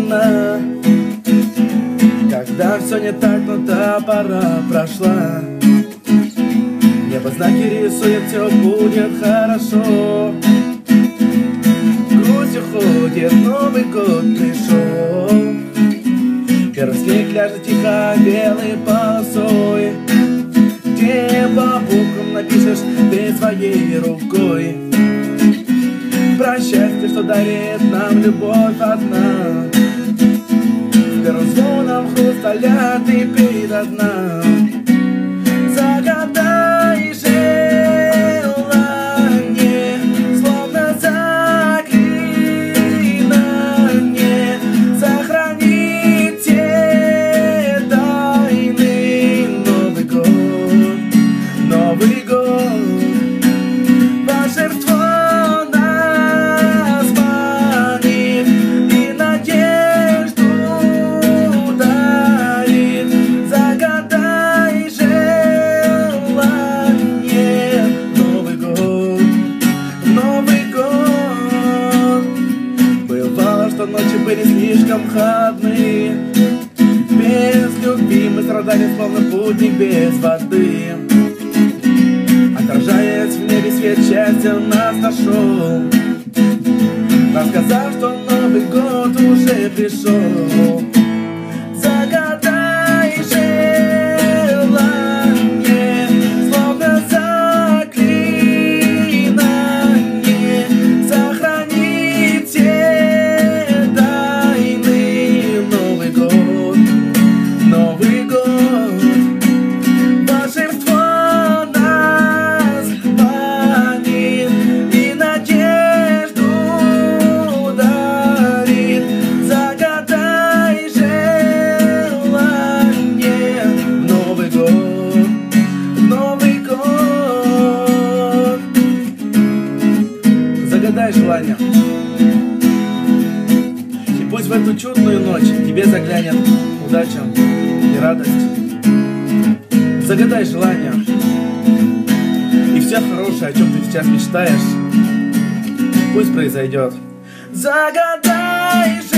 одна. Когда все не так, но та пора прошла. Небо знаки рисует, все будет хорошо. Грусть уходит, Новый год пришел. Первый снег ляжет тихо белой полосой, где по буквам напишешь ты своей рукой про счастье, что дарит нам любовь одна. С первым звоном хрусталя ты передо дна. Загадай желание, словно заклинание, сохрани те тайны. Новый год, Новый год, волшебство нас манит и надежду дарит. Загадай желание. Новый год, Новый год. Бывало, что ночи были слишком холодны. Без любви мы страдали, словно путник без воды. Отражаясь в небе, свет счастья нас нашел, нам сказал, что Новый год уже пришел. Загадай желание, словно заклинание, сохрани те тайны. Новый год, Новый год, волшебство нас манит и надежду дарит. Загадай желание. Новый год, Новый год. Загадай желание. И пусть в эту чудную ночь тебе заглянет удача и радость. Загадай желание, и все хорошее, о чем ты сейчас мечтаешь, пусть произойдет. Загадай